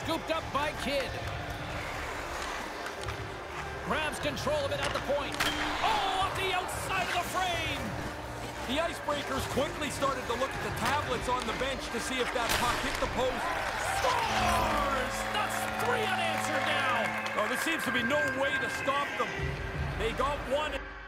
scooped up by Kidd. Grabs control of it at the point. Oh, off the outside of the frame! The Icebreakers quickly started to look at the tablets on the bench to see if that puck hit the post. Scores! That's 3 unanswered now! Oh, there seems to be no way to stop them. They got one.